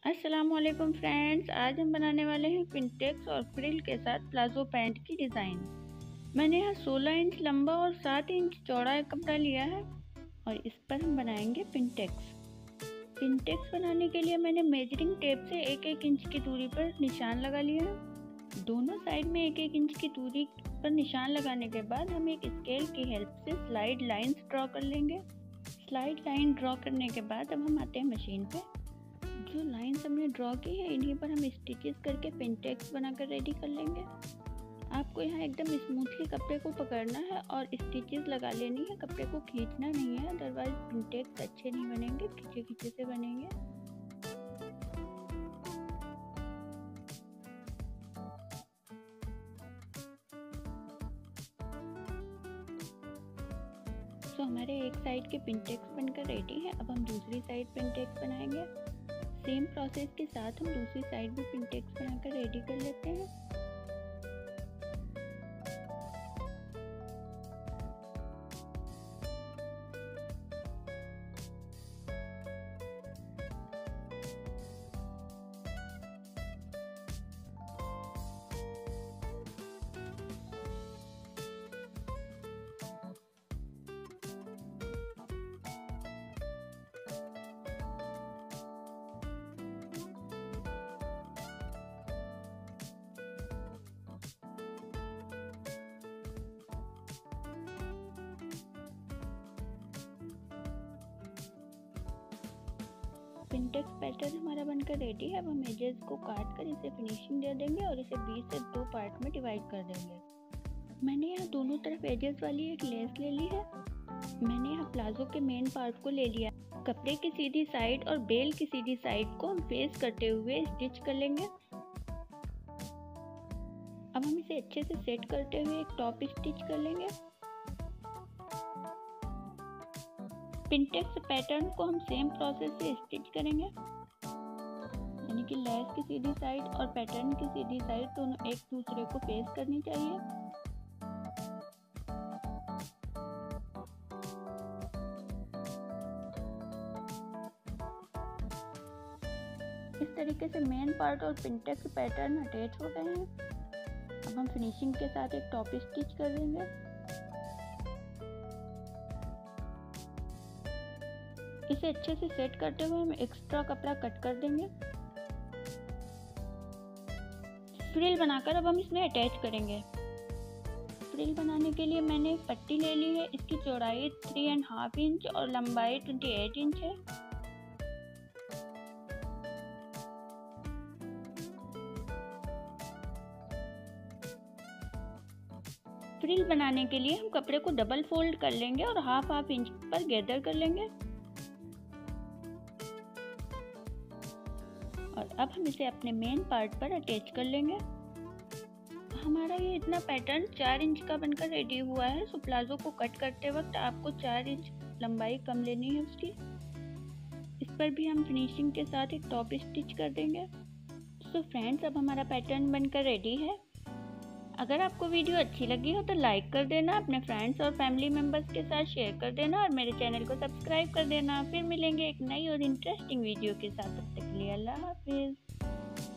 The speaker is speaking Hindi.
अस्सलामुअलैकुम फ्रेंड्स, आज हम बनाने वाले हैं पिंटेक्स और फ्रिल के साथ प्लाजो पैंट की डिज़ाइन। मैंने यहाँ 16 इंच लंबा और 7 इंच चौड़ा एक कपड़ा लिया है और इस पर हम बनाएंगे पिंटेक्स। पिंटेक्स बनाने के लिए मैंने मेजरिंग टेप से 1-1 इंच की दूरी पर निशान लगा लिया है। दोनों साइड में 1-1 इंच की दूरी पर निशान लगाने के बाद हम एक स्केल की हेल्प से स्लाइड लाइंस ड्रॉ कर लेंगे। स्लाइड लाइन ड्रॉ करने के बाद अब हम आते हैं मशीन पे। जो लाइन्स हमने ड्रॉ की है इन्हीं पर हम स्टिचेस करके पिंटेक्स बनाकर रेडी कर लेंगे। आपको यहाँ एकदम स्मूथली कपड़े को पकड़ना है और स्टिचेस लगा लेनी है, कपड़े को खींचना नहीं है, अदरवाइज पिंटेक्स अच्छे नहीं बनेंगे, खींचे खींचे से बनेंगे। तो हमारे एक साइड के पिंटेक्स बनकर रेडी है। अब हम दूसरी साइड पिंटेक्स बनाएंगे। सेम प्रोसेस के साथ हम दूसरी साइड भी पिंटेक्स बनाकर रेडी कर लेते हैं। पिंटेक्स पैटर्न हमारा बनकर रेडी है। अब हम एजेस को काट कर इसे फिनिशिंग दे देंगे और इसे बीच से 2 पार्ट में डिवाइड कर देंगे। मैंने यहाँ दोनों तरफ एजेस वाली एक लेस ले ली है। मैंने यहाँ प्लाजो के मेन पार्ट को ले लिया। कपड़े की सीधी साइड और बेल की सीधी साइड को हम फेस करते हुए स्टिच कर लेंगे। अब हम इसे अच्छे से सेट करते हुए एक टॉप स्टिच कर लेंगे। पिंटेक्स पैटर्न को हम सेम प्रोसेस से स्टिच करेंगे, यानी कि लेस की सीधी साइड और पैटर्न की सीधी साइड दोनों एक दूसरे को फेस करनी चाहिए। इस तरीके से मेन पार्ट और पिंटेक्स पैटर्न अटैच हो गए हैं। अब हम फिनिशिंग के साथ एक टॉप स्टिच कर देंगे। इसे अच्छे से सेट करते हुए हम एक्स्ट्रा कपड़ा कट कर देंगे। फ्रिल बनाकर अब हम इसमें अटैच करेंगे। फ्रिल बनाने के लिए मैंने एक पट्टी ले ली है। इसकी चौड़ाई 3.5 इंच और लंबाई 28 इंच है। फ्रिल बनाने के लिए हम कपड़े को डबल फोल्ड कर लेंगे और हाफ इंच पर गैदर कर लेंगे और अब हम इसे अपने मेन पार्ट पर अटैच कर लेंगे। हमारा ये इतना पैटर्न 4 इंच का बनकर रेडी हुआ है। सो प्लाजो को कट करते वक्त आपको 4 इंच लंबाई कम लेनी है उसकी। इस पर भी हम फिनिशिंग के साथ एक टॉप स्टिच कर देंगे। सो फ्रेंड्स, अब हमारा पैटर्न बनकर रेडी है। अगर आपको वीडियो अच्छी लगी हो तो लाइक कर देना, अपने फ्रेंड्स और फैमिली मेम्बर्स के साथ शेयर कर देना और मेरे चैनल को सब्सक्राइब कर देना। फिर मिलेंगे एक नई और इंटरेस्टिंग वीडियो के साथ। तब तक के लिए अल्लाह हाफिज़।